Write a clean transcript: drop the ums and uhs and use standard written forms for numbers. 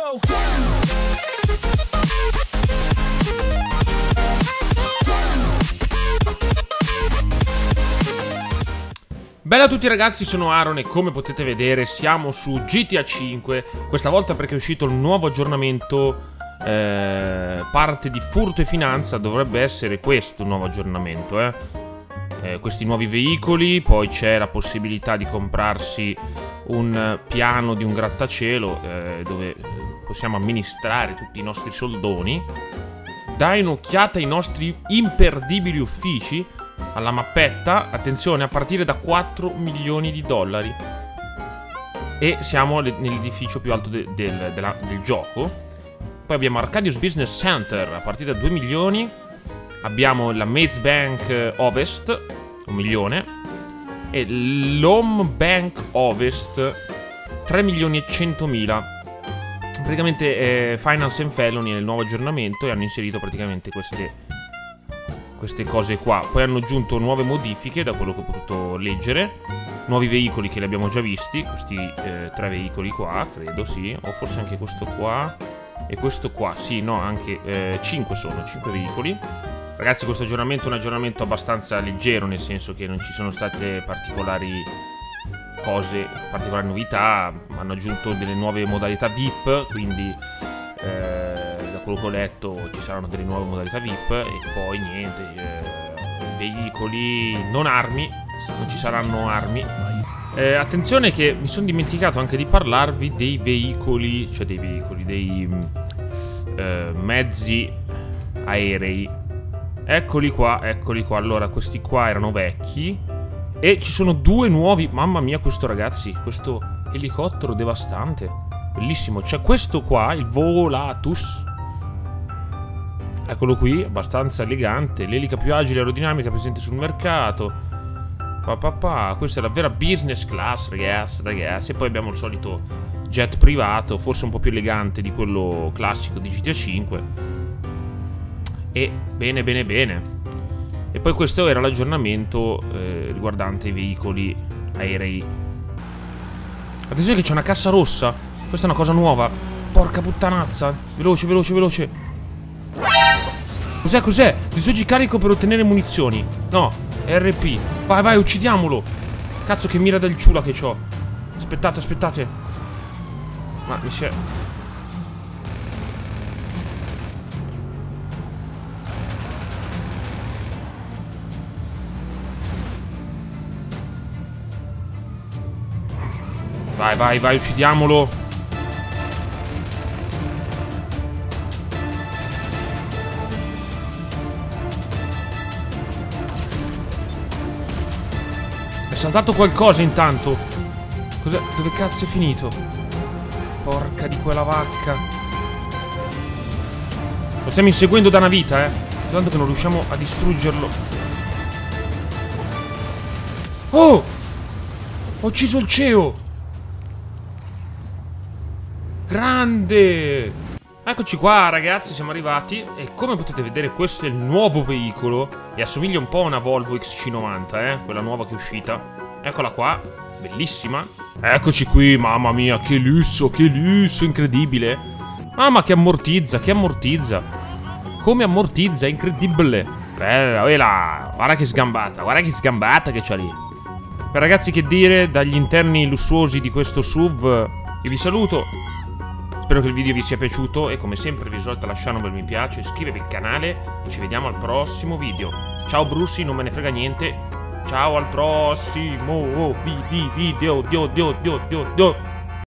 Bella a tutti ragazzi, sono Aaron e come potete vedere siamo su GTA 5. Questa volta perché è uscito il nuovo aggiornamento, parte di furto e finanza. Dovrebbe essere questo il nuovo aggiornamento, questi nuovi veicoli. Poi c'è la possibilità di comprarsi un piano di un grattacielo, dove possiamo amministrare tutti i nostri soldoni. Dai un'occhiata ai nostri imperdibili uffici, alla mappetta, attenzione, a partire da 4 milioni di dollari. E siamo nell'edificio più alto del gioco. Poi abbiamo Arcadius Business Center a partire da 2 milioni. Abbiamo la Maze Bank Ovest, 1 milione. E l'Home Bank Ovest, 3 milioni e 100 mila. Praticamente Finance and Felony nel nuovo aggiornamento, e hanno inserito praticamente queste cose qua. Poi hanno aggiunto nuove modifiche, da quello che ho potuto leggere. Nuovi veicoli che li abbiamo già visti. Questi 3 veicoli qua, credo, sì. O forse anche questo qua e questo qua. Sì, no, anche 5 sono, 5 veicoli. Ragazzi, questo aggiornamento è un aggiornamento abbastanza leggero, nel senso che non ci sono state particolari cose, particolari novità. Hanno aggiunto delle nuove modalità VIP, quindi da quello che ho letto ci saranno delle nuove modalità VIP. E poi niente, veicoli non armi, non ci saranno armi. Attenzione che mi sono dimenticato anche di parlarvi dei veicoli, cioè dei mezzi aerei. Eccoli qua, eccoli qua. Allora, questi qua erano vecchi e ci sono 2 nuovi. Mamma mia, questo ragazzi, questo elicottero devastante, bellissimo. C'è questo qua, il Volatus. Eccolo qui, abbastanza elegante. L'elica più agile e aerodinamica presente sul mercato. Questa è la vera business class, ragazzi. E poi abbiamo il solito jet privato, forse un po' più elegante di quello classico di GTA 5. E bene. E poi questo era l'aggiornamento riguardante i veicoli aerei. Attenzione che c'è una cassa rossa. Questa è una cosa nuova. Porca puttanazza. Veloce. Cos'è? Disoggi carico per ottenere munizioni. No, è RP. Vai, uccidiamolo. Cazzo, che mira del ciula che c'ho. Aspettate. Ma mi si è... Vai, uccidiamolo. È saltato qualcosa intanto. Cos'è? Dove cazzo è finito? Porca di quella vacca. Lo stiamo inseguendo da una vita, tanto che non riusciamo a distruggerlo. Oh! Ho ucciso il CEO! Grande! Eccoci qua ragazzi, siamo arrivati. E come potete vedere questo è il nuovo veicolo. E assomiglia un po' a una Volvo XC90, quella nuova che è uscita. Eccola qua, bellissima. Eccoci qui, mamma mia, che lusso, incredibile. Ah, ma che ammortizza. Come ammortizza, incredibile. Bella, guarda che sgambata che c'ha lì. Beh ragazzi, che dire, dagli interni lussuosi di questo SUV io vi saluto. Spero che il video vi sia piaciuto e come sempre vi esorto a lasciare un bel mi piace, iscrivetevi al canale e ci vediamo al prossimo video. Ciao Brusi, non me ne frega niente. Ciao al prossimo video.